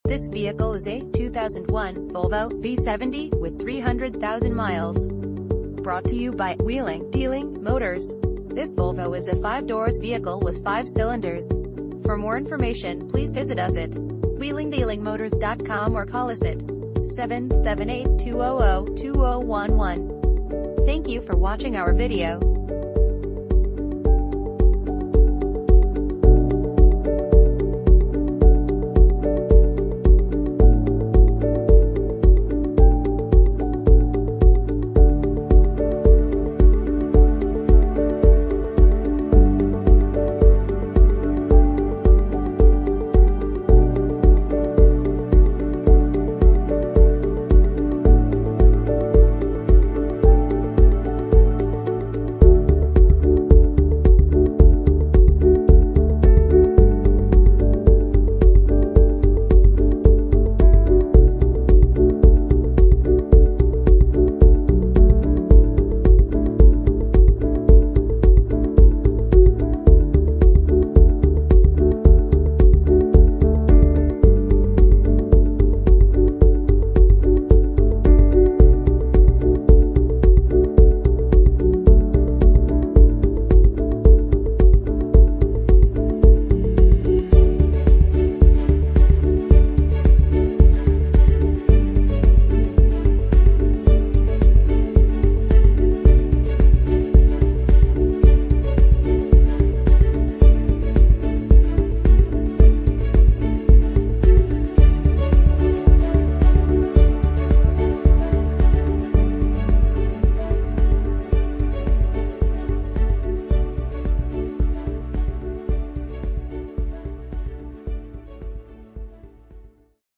This vehicle is a 2001 Volvo V70 with 300,000 miles. Brought to you by Wheeling Dealing Motors. This Volvo is a 5-doors vehicle with 5 cylinders. For more information, please visit us at wheelingdealingmotors.com or call us at 778-200-2011. Thank you for watching our video.